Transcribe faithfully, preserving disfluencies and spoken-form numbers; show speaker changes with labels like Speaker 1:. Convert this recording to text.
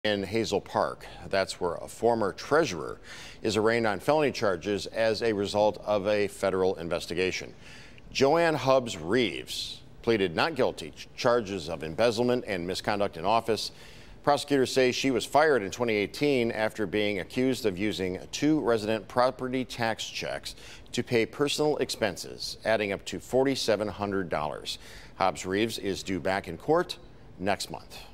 Speaker 1: In Hazel Park. That's where a former treasurer is arraigned on felony charges as a result of a federal investigation. Joanne Hubbs Reeves pleaded not guilty to charges of embezzlement and misconduct in office. Prosecutors say she was fired in twenty eighteen after being accused of using two resident property tax checks to pay personal expenses, adding up to four thousand seven hundred dollars. Hubbs Reeves is due back in court next month.